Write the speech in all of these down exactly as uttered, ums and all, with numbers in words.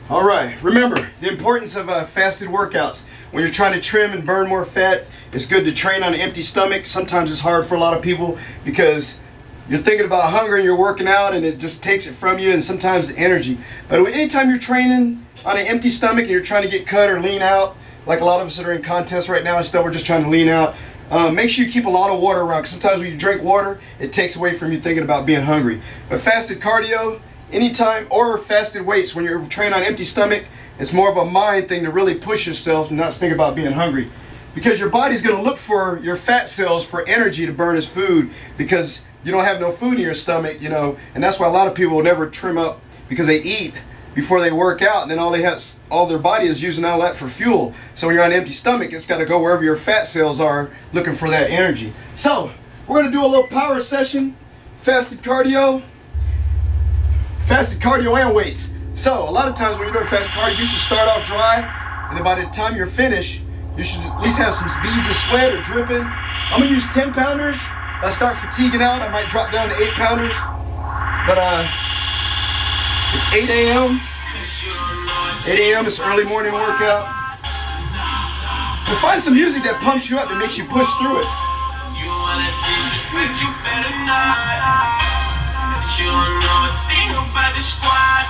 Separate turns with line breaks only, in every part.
All right, remember the importance of uh, fasted workouts. When you're trying to trim and burn more fat, it's good to train on an empty stomach. Sometimes it's hard for a lot of people because you're thinking about hunger and you're working out and it just takes it from you, and sometimes the energy. But anytime you're training on an empty stomach and you're trying to get cut or lean out, like a lot of us that are in contests right now and stuff, we're just trying to lean out. Um, make sure you keep a lot of water around, because sometimes when you drink water, it takes away from you thinking about being hungry. But fasted cardio, anytime, or fasted weights, when you're training on empty stomach, it's more of a mind thing to really push yourself and not think about being hungry. Because your body's going to look for your fat cells for energy to burn as food, because you don't have no food in your stomach, you know, and that's why a lot of people will never trim up, because they eat before they work out, and then all they have, all their body is using all that for fuel. So when you're on an empty stomach, it's got to go wherever your fat cells are looking for that energy. So we're going to do a little power session, fasted cardio, fasted cardio and weights. So a lot of times when you're doing fast cardio, you should start off dry, and then by the time you're finished, you should at least have some beads of sweat or dripping. I'm going to use ten pounders. If I start fatiguing out, I might drop down to eight pounders. But uh, it's eight A M eight A M It's an early morning workout. And find some music that pumps you up, that makes you push through it.
You wanna disrespect, you better not. You don't know a thing about the squad.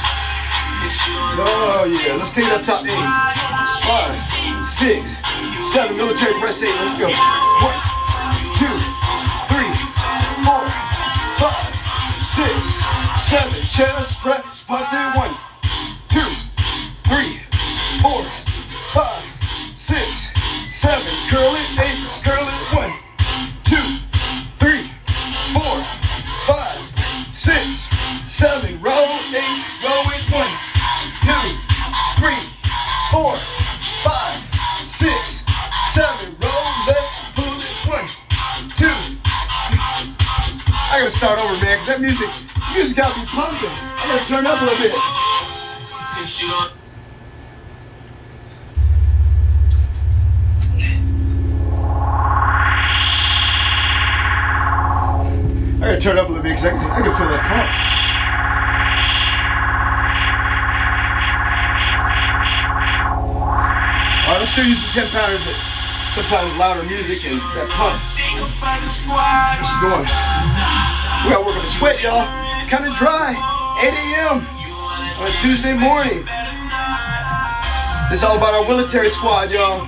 Oh yeah, let's take it up top. Eight, five, six, seven. Military press eight. Let's go. One, two, three, four, five, six, seven. Chest press. Pump it. One, two, three, four, five, six, seven. Curl it. Eight. Curl it. One, two, three, four, five, six, seven. Roll eight. Roll it. One, two, three, four, five, six, seven. Roll it. Pull it. One, two. I gotta start over, man, because that music, music got me pumping. I gotta turn up a little bit. I gotta turn up a little bit because I can, I can feel that pump. Alright, I'm still using ten pounders, but sometimes louder music and that pump. What's it going? We gotta work on the sweat, y'all. It's kind of dry. eight A M on a Tuesday morning. This is all about our military squad, y'all.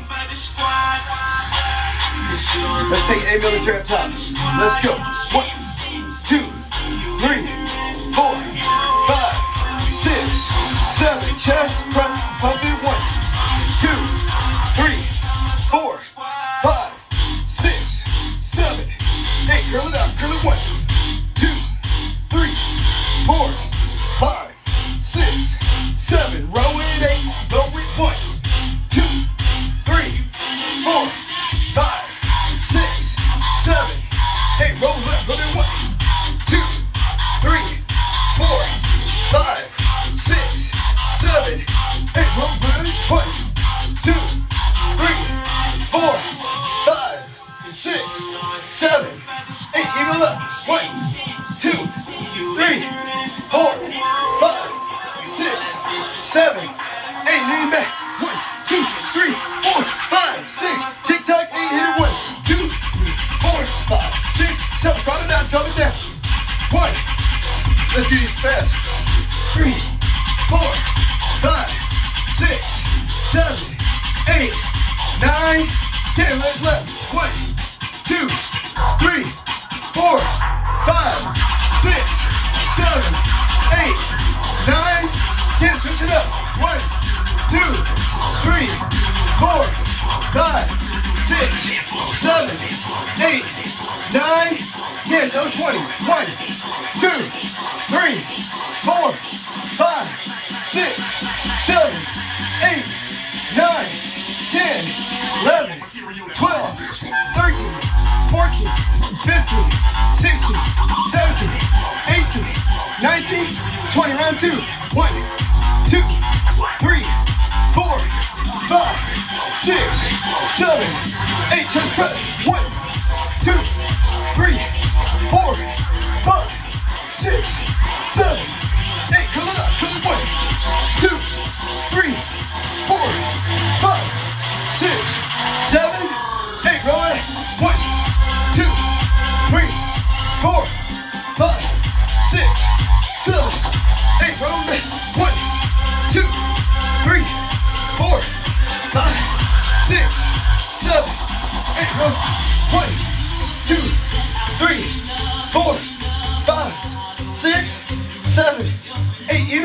Let's take a military up top. Let's go. One, two, three, four, five, six, seven. Chest press, pump it. One, two, three, four, five, six, seven, eight. Curl it out. Curl it. One, two, three, four, five, six, seven. Roll it. Eight. Roll it. One, two, three, four, five, six, seven, eight. Roll it. Roll it. One, two, three, four, five, six, seven, eight. Roll it. One, two, three, four, five, six, seven, eight. Eagle up. One, two, three, four, five, six, seven, eight. Lean back. One, two, three, four, five, six. Tick tock. Eight. Hit it. One, two, four, five, six, seven. Drop it down. Drop it down. One. Let's do these fast. Three, four, five, six, seven, eight, nine, ten. Legs left. One, two, three, four, five, six, seven, eight, nine, ten. Switch it up. One, two, three, four, five, six, seven, eight, nine, ten. No twenty. One, two, three, four, five, six, seven, eight, nine, ten, eleven, twelve, thirteen, fourteen, fifteen, sixteen, seventeen, eighteen, nineteen, twenty. Round two. One, two, three, four, five, six, seven, eight. Chest press. One, two, three, four, five, six, seven, eight. Curl it up. Curl it. One, two,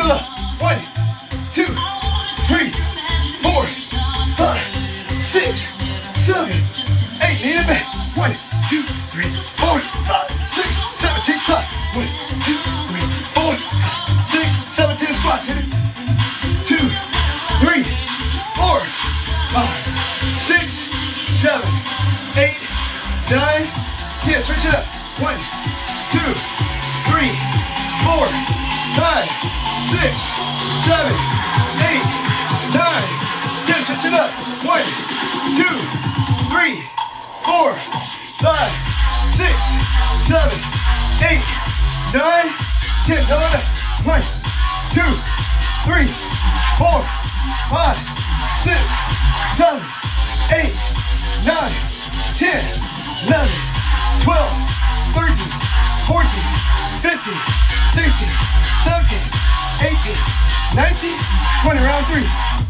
Eagle up. One, two, three, four, five, six, seven, eight. Lean it back. One, two, three, four, five, six, seven. Take top. One, two, three, four, five, six, seven. Ten squats. Hit it. Two, three, four, five, six, seven, eight, nine, ten. Switch it up. One, two, three, four, five, six, seven, eight, nine, ten. Switch it up. One, two, three, four, five, six, seven, eight, nine, ten. Double it up. One, two, three, four, five, six, seven, eight, nine, ten, eleven, twelve, thirteen, fourteen, fifteen, sixteen, seventeen, eighteen, nineteen, twenty. Round three.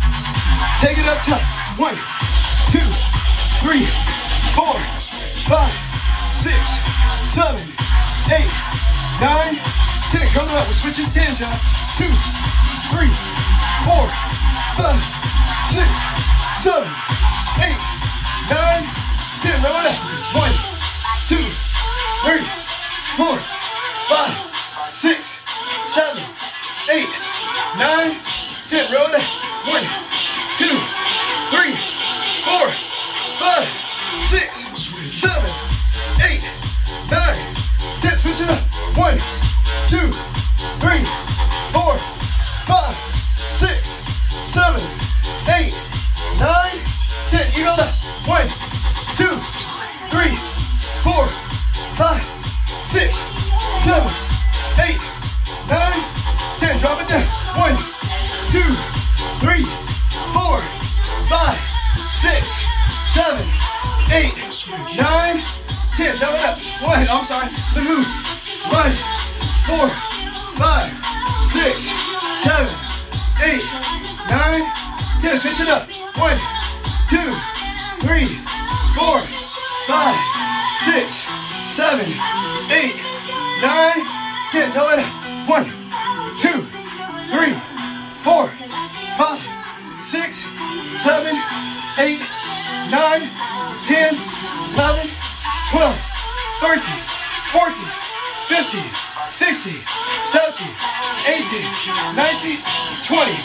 Take it up top. One, two, three, four, five, six, seven, eight, nine, ten. Come up. We're switching tens, y'all. Two, three, four, five, six, seven, eight, nine, ten. Roll it up. One, two, three, four, five, six, seven, eight, nine, ten. Roll it up. One, two, three, four, five, six, seven, eight, nine, ten. Switch it up. One, two, three, four, five, six, seven, eight, nine, ten. Eagle up. One, two, three, four, five, six, seven, eight, nine, ten. Drop it down. One, two, three, four, five, six, seven, eight, nine, ten. Double it up. One, I'm sorry. Look who. One, four, five, six, seven, eight, nine, ten. Switch it up. One, two, three, four, five, six, seven, eight, nine, ten. Double it up. One, two, three, four, five, six, seven, eight, nine, ten, eleven, twelve, thirteen, fourteen, fifteen, sixteen, seventeen, eighteen, nineteen, twenty.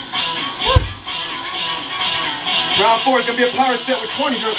Round four is going to be a power set with twenty group.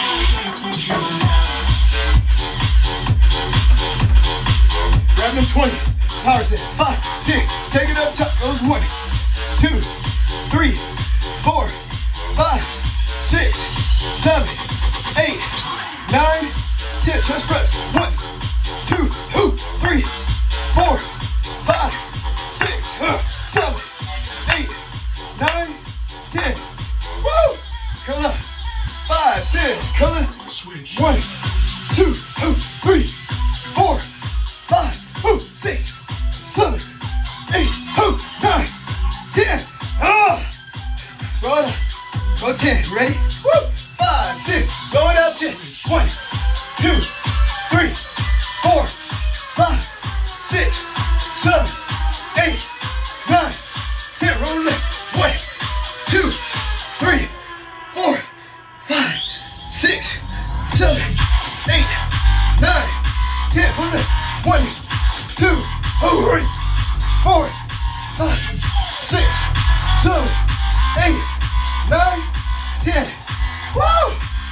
Grab them twenty. Power set. Five, six. Take it up top. Goes one, two, three, four, five, six, seven, eight, nine, ten. Chest press. One, two, three, four, five, six, seven, eight, nine, ten. Woo! Come on. Five, six. Come on. One, two, three, four, five, six, seven, eight, nine, ten. Ah! Roll it up. Go ten. Ready? Woo! Five, six. Go it up ten. One, two, three, four, five, six, seven, eight, nine, ten. Roll it up. One, two, three, four, five, six, seven, eight, nine, ten. Roll it up. One, two, three, four, five, six, seven, eight, nine, ten. Woo!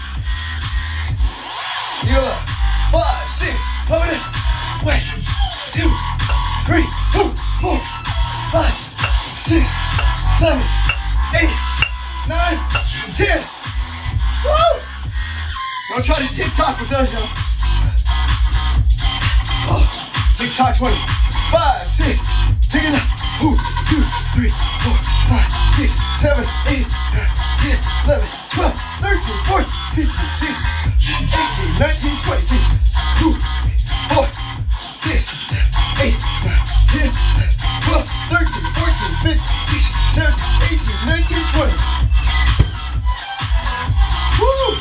You're up. Five, six, hold it. One, two, three, four, five, six, seven, eight, nine, ten. Woo! Don't try to TikTok with us, y'all. Oh, TikTok twenty. Five, six, take it up. One, two, three, four, five, six, seven, eight, nine, ten, eleven, twelve, thirteen, fourteen, fifteen, sixteen, eighteen, nineteen, twenty. Two, four, six, seven, eight, nine, ten, twelve, thirteen, fourteen, fifteen, sixteen, seventeen, eighteen, nineteen, twenty. Woo!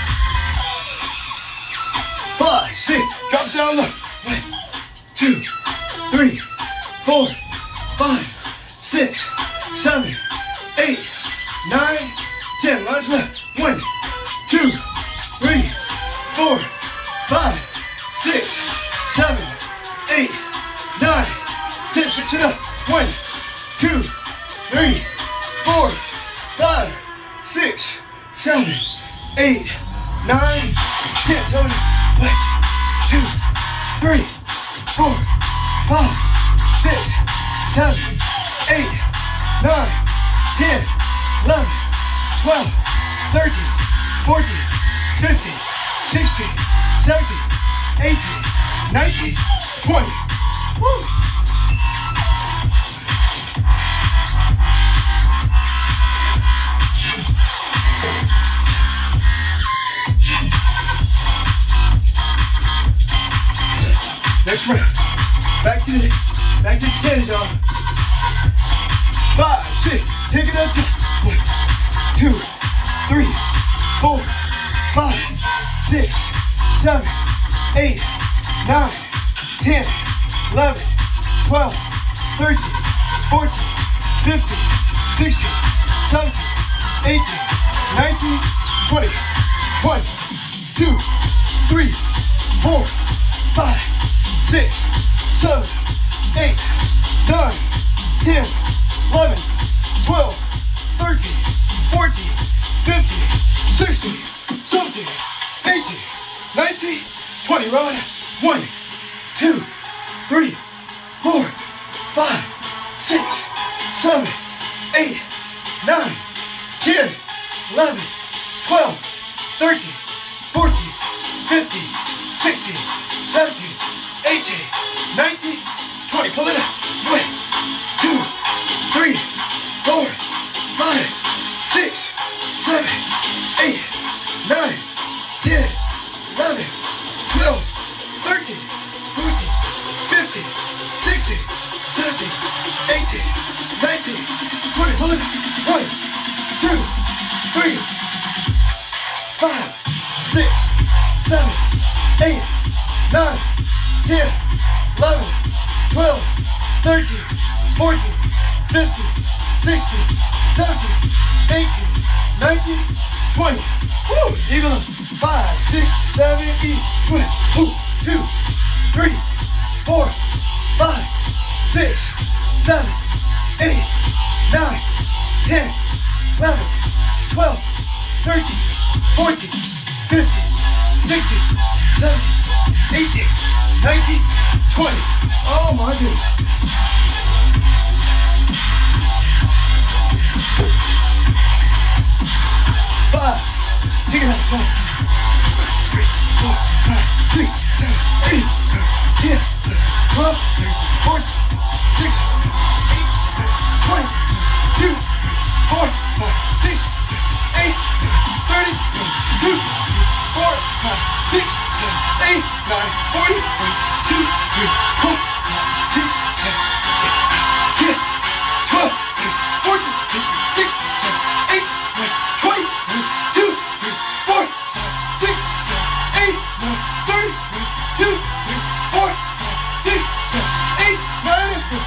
Five, six, drop it down low. One, two, three, four, five, six. six, seven, eight, nine, ten. Lunge left. One, two, three, four, five, six, seven, eight, nine, ten. Switch it up. One, two, three, four, five, six, seven, eight, nine, ten. One, two, three, four, five, six, seven, eight, nine, ten, eleven, twelve, thirteen, fourteen, fifteen, sixteen, seventeen, eighteen, nineteen, twenty. Woo! Next round. Back to the back to the ten, y'all. Five, six, take it up to one, two, three, four, five, six, seven, eight, nine, ten, eleven, twelve, thirteen, fourteen, fifteen, sixteen, seventeen, eighteen, nineteen, twenty. One, two, three, four, five, six, seven, eight, nine, ten, eleven, twelve, thirteen, fourteen, fifteen, sixteen, seventeen, eighteen, nineteen, twenty. Run. One, two, three, four, five, six, seven, eight, nine, ten, eleven, twelve, thirteen, fourteen, fifteen, sixteen, seventeen, eighteen, nineteen, twenty. Pull it up. One, two, three, four, five, six, seven, eight, nine, ten, eleven, twelve, thirteen, fourteen, fifteen, sixteen, seventeen, eighteen, nineteen, twenty. Pull it up. One, two, three, five, six, seven, eight, nine, ten, eleven, twelve, thirteen, fourteen, fifteen, sixteen, seventeen, eighteen, nineteen, twenty. Woo! Even up. Five, six, seven, eight. One, two, three, four, five, six, seven, eight, nine, ten, eleven, twelve, thirteen, fourteen, fifteen, sixteen, seventeen, eighteen, nineteen, twenty. Oh my goodness. Five. Take it out. Five. Three, four, five, six, seven, eight, ten, twelve, fourteen, sixteen, eighteen, twenty, two, four, five, six, eight, thirty, two, four, five, six, seven, eight, nine, forty, one, two, three, four, five, six, seven, eight, ten, twelve, fourteen, fifteen, sixteen, seventeen, eighteen, nineteen, twenty, one, two, three, four, five, six, seven, eight, nine, thirty, one, two, three, four, five, six, seven, eight, nine, and ten.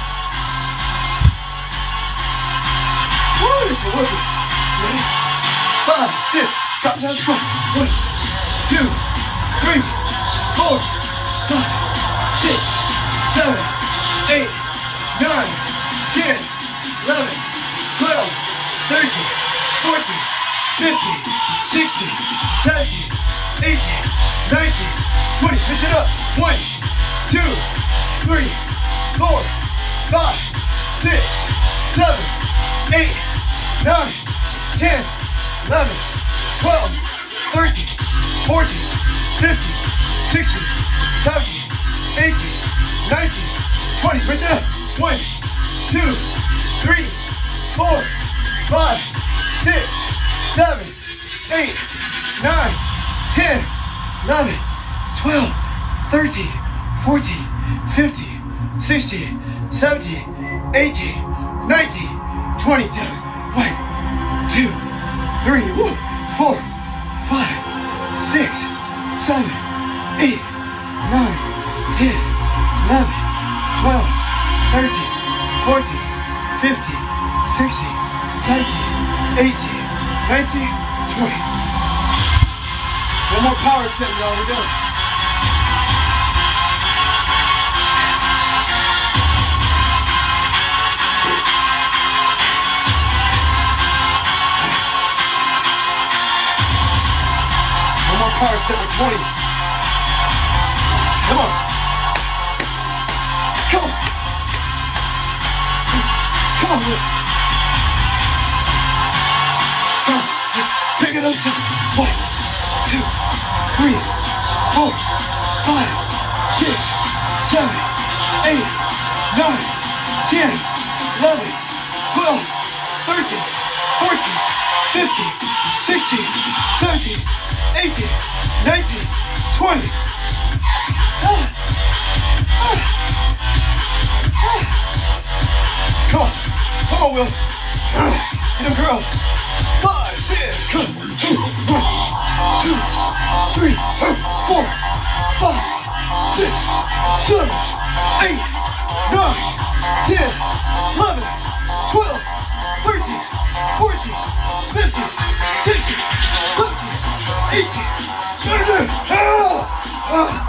Woo, this is working. Ready? Five, six, drop down squat. One, two, three, four, five, six, seven, eight, nine, ten, eleven, twelve, thirteen, fourteen, fifteen, sixteen, seventeen, eighteen, nineteen, twenty. Switch it up. One, two, three, four, five, six, seven, eight, nine, ten, eleven, twelve, thirteen, fourteen, fifteen, sixteen, seventeen, eighteen, nineteen, twenty. Switch it up. One, two, three, four, five, six, seven, eight, nine, ten, eleven, twelve, thirteen, fourteen, fifteen, sixteen, seventeen, eighteen, nineteen, twenty. One, two, three, woo, four, five, six, seven, eight, nine, ten, eleven, twelve, thirteen, fourteen, fifteen, sixteen, seventeen, eighteen, nineteen, twenty. One more power set, y'all. We're done. One more power set with twenty. Come on. Come on. Come on, Will. Five, six, take it up to one, two, three, four, five, six, seven, eight, nine, ten, eleven, twelve, thirteen, fourteen, fifteen, sixteen, seventeen, eighteen, nineteen, twenty. Ah. Ah. Ah. Come on, come on, Will. Get him, girl. Five, six, come on. One, two, three, four, five, six, seven, eight, nine, ten, eleven, twelve, thirteen, fourteen, fifteen, sixteen, seventeen, eighteen, nineteen. Ah! Ah!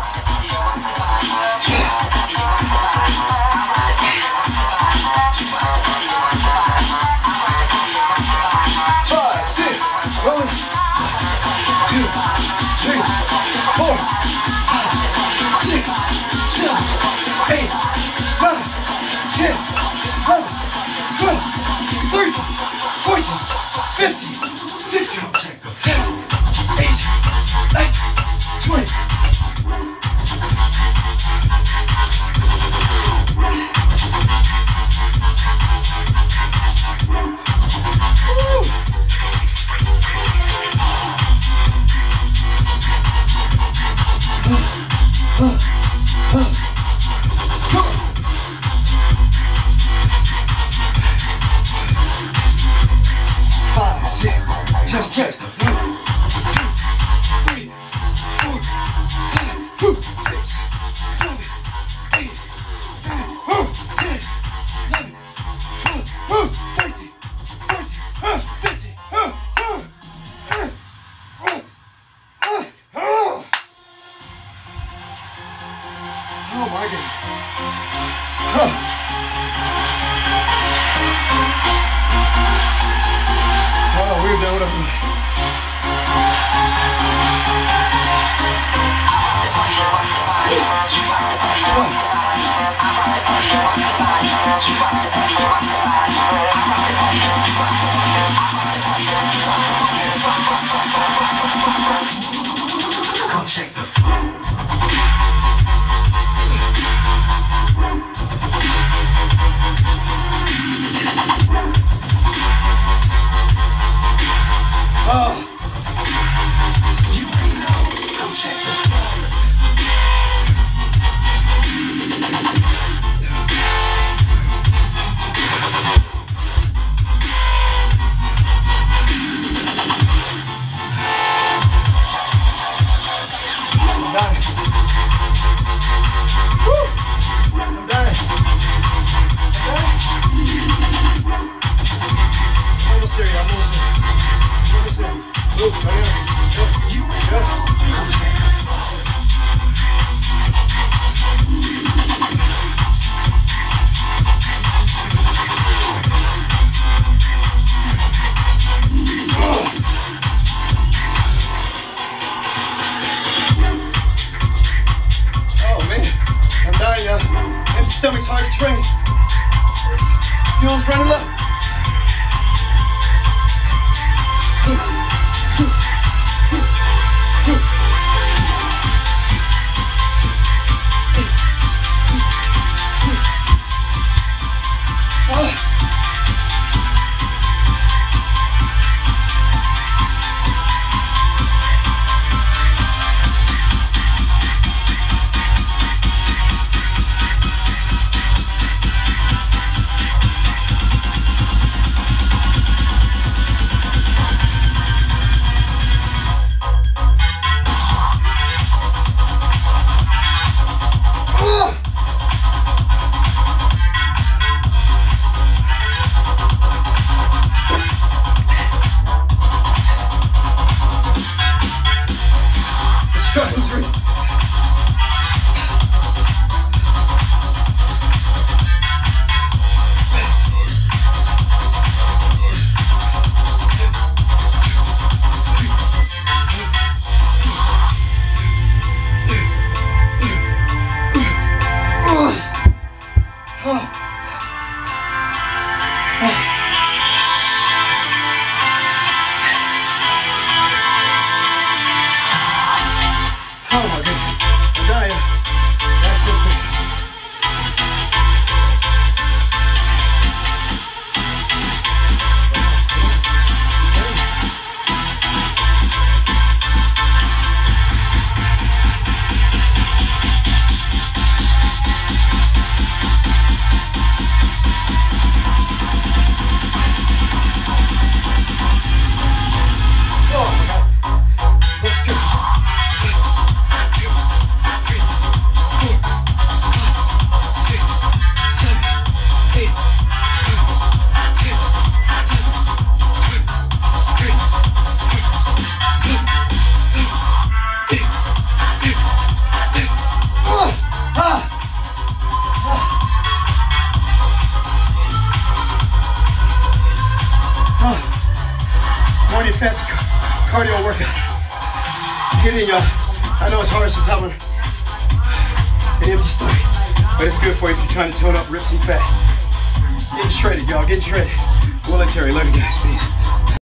Five, six, one, two, three, four, five, six, seven, eight, nine, ten, eleven, twelve, thirteen, fourteen, fifteen, sixteen, seventeen, eighteen, nineteen, twenty. Five, six, just press. One, two, three, four, five, six, seven, eight, nine, ten, eleven, twelve, thirteen, fourteen, fifteen. Oh my goodness. Huh. Oh, we're done with it.
Come check the flow.
Oh.
You know, come check the flow.
I'm dying. Woo. I'm dying. I'm dying. Almost there, I'm almost there. Almost there. Move, right here. Good.
You
Good.
know, come check the flow.
Oh man, I'm dying now. Empty stomach's hard to train. Fuel's running low. Woo. your fasted cardio workout. Get in, y'all. I know it's hard sometimes. An empty stomach, but it's good for you if you're trying to tone up, rip some fat. Getting shredded, y'all. Getting shredded. Military, love you guys, peace.